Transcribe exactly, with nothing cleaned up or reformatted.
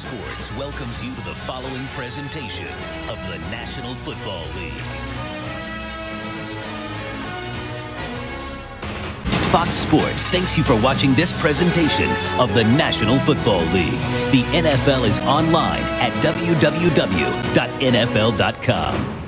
Sports welcomes you to the following presentation of the National Football League. Fox Sports thanks you for watching this presentation of the National Football League. The N F L is online at w w w dot n f l dot com.